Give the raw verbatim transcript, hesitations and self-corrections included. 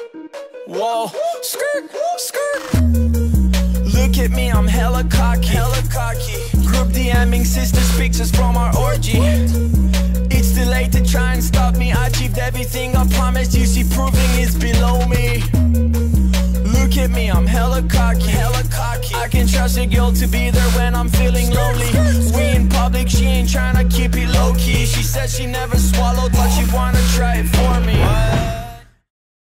Whoa, skirt, skirt. Look at me, I'm hella cocky, hella cocky. Group DMing sisters pictures from our orgy. It's too late to try and stop me. I achieved everything I promised you. See, proving is below me. Look at me, I'm hella cocky, hella cocky. I can trust a girl to be there when I'm feeling lonely. We in public, she ain't tryna keep it low key. She said she never swallowed, but she wanna try it for me.